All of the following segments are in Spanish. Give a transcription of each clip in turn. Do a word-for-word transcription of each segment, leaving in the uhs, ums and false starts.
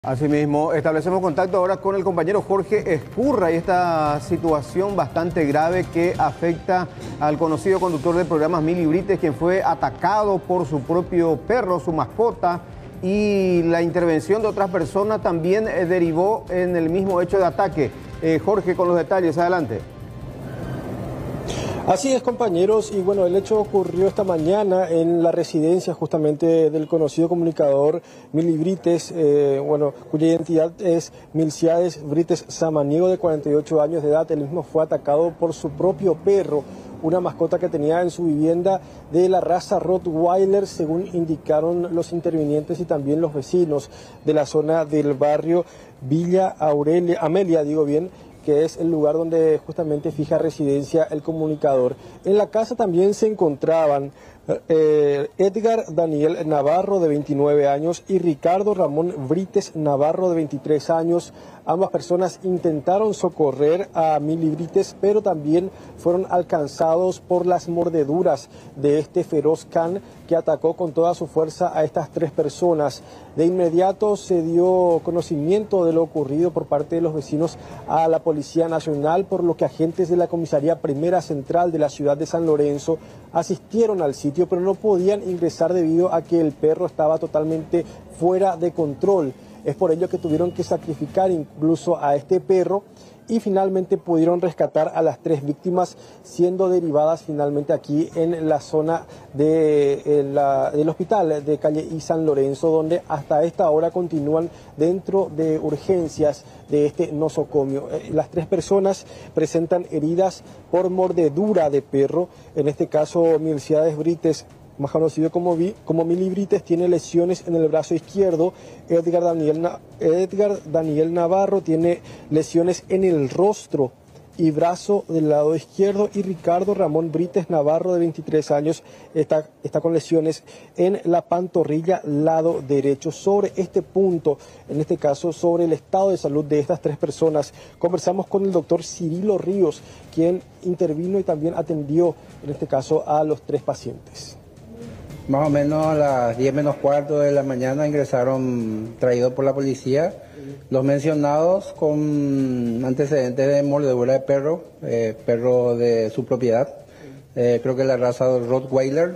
Asimismo, establecemos contacto ahora con el compañero Jorge Escurra y esta situación bastante grave que afecta al conocido conductor de programas Mili Brites, quien fue atacado por su propio perro, su mascota, y la intervención de otras personas también eh, derivó en el mismo hecho de ataque. Eh, Jorge, con los detalles, adelante. Así es, compañeros, y bueno, el hecho ocurrió esta mañana en la residencia justamente del conocido comunicador Mili Brites, eh, bueno, cuya identidad es Milciades Brites Samaniego, de cuarenta y ocho años de edad. Él mismo fue atacado por su propio perro, una mascota que tenía en su vivienda de la raza Rottweiler, según indicaron los intervinientes y también los vecinos de la zona del barrio Villa Aurelia, Amelia, digo bien, que es el lugar donde justamente fija residencia el comunicador. En la casa también se encontraban eh, Edgar Daniel Navarro, de veintinueve años, y Ricardo Ramón Brites Navarro, de veintitrés años. Ambas personas intentaron socorrer a Mili Brites, pero también fueron alcanzados por las mordeduras de este feroz can que atacó con toda su fuerza a estas tres personas. De inmediato se dio conocimiento de lo ocurrido por parte de los vecinos a la Policía Nacional, por lo que agentes de la Comisaría Primera Central de la ciudad de San Lorenzo asistieron al sitio, pero no podían ingresar debido a que el perro estaba totalmente fuera de control. Es por ello que tuvieron que sacrificar incluso a este perro y finalmente pudieron rescatar a las tres víctimas, siendo derivadas finalmente aquí en la zona de, eh, la, del hospital de Calle y San Lorenzo, donde hasta esta hora continúan dentro de urgencias de este nosocomio. Eh, las tres personas presentan heridas por mordedura de perro. En este caso, Milciades Brites, más conocido como, como Mili Brites, tiene lesiones en el brazo izquierdo. Edgar Daniel, Edgar Daniel Navarro tiene lesiones en el rostro y brazo del lado izquierdo, y Ricardo Ramón Brites Navarro, de veintitrés años, está, está con lesiones en la pantorrilla lado derecho. Sobre este punto, en este caso sobre el estado de salud de estas tres personas, conversamos con el doctor Cirilo Ríos, quien intervino y también atendió en este caso a los tres pacientes. Más o menos a las diez menos cuarto de la mañana ingresaron, traídos por la policía, los mencionados con antecedentes de mordedura de perro, eh, perro de su propiedad, eh, creo que la raza Rottweiler.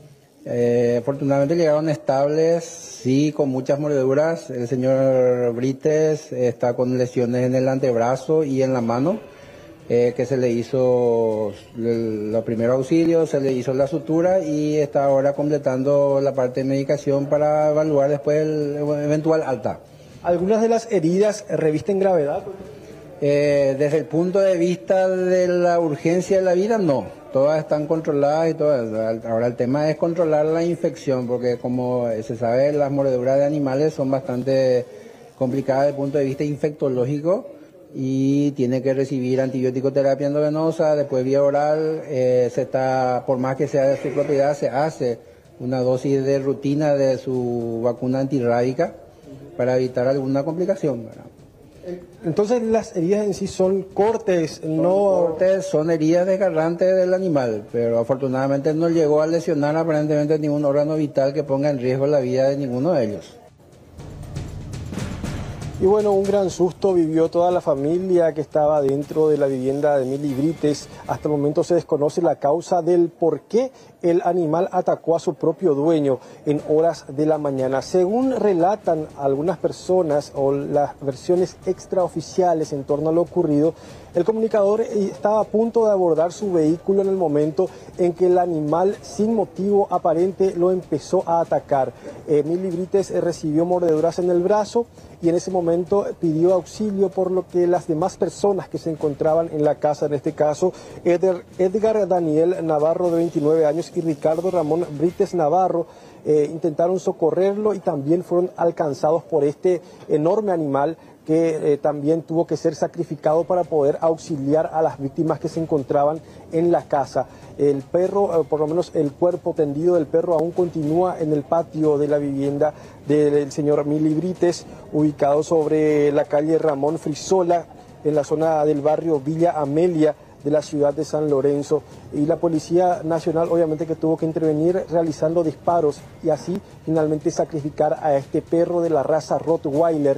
Eh, afortunadamente llegaron estables, sí, con muchas mordeduras. El señor Brites está con lesiones en el antebrazo y en la mano. Eh, que se le hizo los primeros auxilios, se le hizo la sutura y está ahora completando la parte de medicación para evaluar después el eventual alta. ¿Algunas de las heridas revisten gravedad? Eh, desde el punto de vista de la urgencia de la vida, no. Todas están controladas y todas. Ahora el tema es controlar la infección, porque como se sabe, las mordeduras de animales son bastante complicadas desde el punto de vista infectológico, y tiene que recibir antibiótico terapia endovenosa, después vía oral. Eh, se está, por más que sea de su propiedad, se hace una dosis de rutina de su vacuna antirrábica para evitar alguna complicación, ¿verdad? Entonces las heridas en sí son cortes, son no... cortes, son heridas desgarrantes del animal, pero afortunadamente no llegó a lesionar aparentemente ningún órgano vital que ponga en riesgo la vida de ninguno de ellos. Y bueno, un gran susto vivió toda la familia que estaba dentro de la vivienda de Mili Brites. Hasta el momento se desconoce la causa del por qué el animal atacó a su propio dueño en horas de la mañana. Según relatan algunas personas o las versiones extraoficiales en torno a lo ocurrido, el comunicador estaba a punto de abordar su vehículo en el momento en que el animal, sin motivo aparente, lo empezó a atacar. Eh, Mili Brites recibió mordeduras en el brazo y en ese momento pidió auxilio, por lo que las demás personas que se encontraban en la casa, en este caso Edgar, Edgar Daniel Navarro, de veintinueve años, y Ricardo Ramón Brites Navarro, eh, intentaron socorrerlo y también fueron alcanzados por este enorme animal que eh, también tuvo que ser sacrificado para poder auxiliar a las víctimas que se encontraban en la casa. El perro, eh, por lo menos el cuerpo tendido del perro, aún continúa en el patio de la vivienda del señor Mili Brites, ubicado sobre la calle Ramón Frisola, en la zona del barrio Villa Amelia de la ciudad de San Lorenzo. Y la Policía Nacional obviamente que tuvo que intervenir realizando disparos y así finalmente sacrificar a este perro de la raza Rottweiler,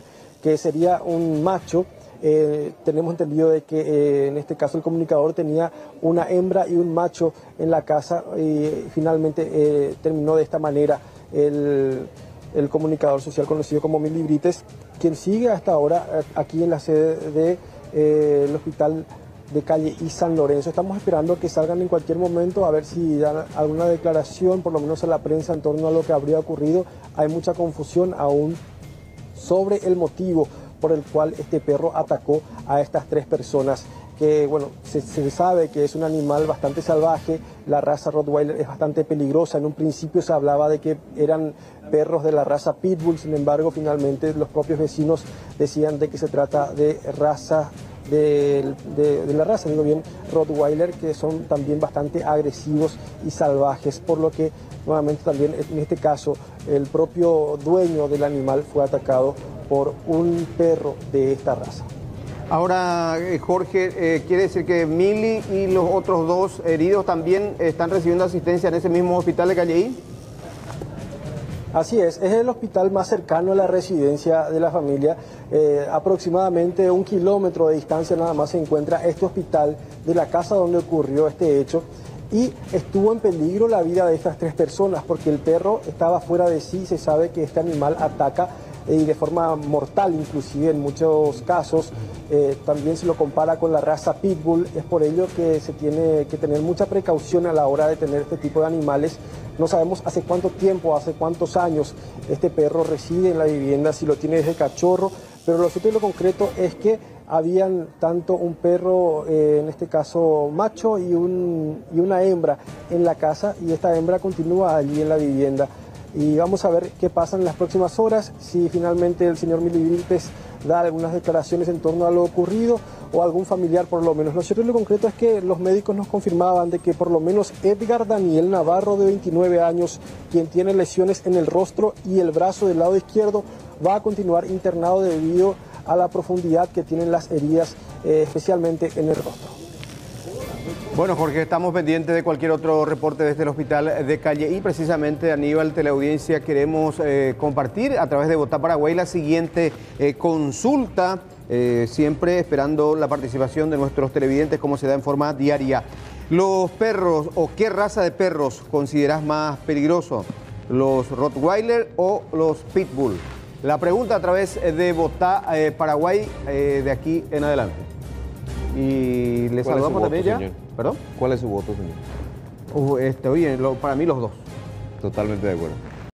que sería un macho. Eh, tenemos entendido de que eh, en este caso el comunicador tenía una hembra y un macho en la casa y finalmente eh, terminó de esta manera el, el comunicador social conocido como Mili Brites, quien sigue hasta ahora aquí en la sede del de, eh, hospital de Calle y San Lorenzo. Estamos esperando que salgan en cualquier momento a ver si dan alguna declaración, por lo menos a la prensa, en torno a lo que habría ocurrido. Hay mucha confusión aún sobre el motivo por el cual este perro atacó a estas tres personas, que bueno, se, se sabe que es un animal bastante salvaje, la raza Rottweiler es bastante peligrosa. En un principio se hablaba de que eran perros de la raza Pitbull, sin embargo finalmente los propios vecinos decían de que se trata de raza de, de, de la raza, digo bien, Rottweiler, que son también bastante agresivos y salvajes, por lo que nuevamente también en este caso el propio dueño del animal fue atacado por un perro de esta raza. Ahora, eh, Jorge, eh, quiere decir que Mili y los otros dos heridos también están recibiendo asistencia en ese mismo hospital de Calleí. Así es, es el hospital más cercano a la residencia de la familia. Eh, aproximadamente un kilómetro de distancia nada más se encuentra este hospital de la casa donde ocurrió este hecho. Y estuvo en peligro la vida de estas tres personas porque el perro estaba fuera de sí. Se sabe que este animal ataca y de forma mortal, inclusive en muchos casos. Eh, también se lo compara con la raza Pitbull. Es por ello que se tiene que tener mucha precaución a la hora de tener este tipo de animales. No sabemos hace cuánto tiempo, hace cuántos años este perro reside en la vivienda, si lo tiene desde cachorro, pero lo cierto y lo concreto es que habían tanto un perro, eh, en este caso macho, y, un, y una hembra en la casa, y esta hembra continúa allí en la vivienda. Y vamos a ver qué pasa en las próximas horas, si finalmente el señor Mili Brites da algunas declaraciones en torno a lo ocurrido o algún familiar por lo menos. Lo cierto y lo concreto es que los médicos nos confirmaban de que por lo menos Edgar Daniel Navarro, de veintinueve años, quien tiene lesiones en el rostro y el brazo del lado izquierdo, va a continuar internado debido a la profundidad que tienen las heridas, eh, especialmente en el rostro. Bueno, Jorge, estamos pendientes de cualquier otro reporte desde el hospital de Calleí. Precisamente, Aníbal, teleaudiencia, queremos eh, compartir a través de Vota Paraguay la siguiente eh, consulta, eh, siempre esperando la participación de nuestros televidentes, como se da en forma diaria. ¿Los perros o qué raza de perros consideras más peligroso? ¿Los Rottweiler o los Pitbull? La pregunta a través de Vota eh, Paraguay eh, de aquí en adelante. Y le saludamos también ya. ¿Perdón? ¿Cuál es su voto, señor? Uh, este, oye, lo, para mí los dos. Totalmente de acuerdo.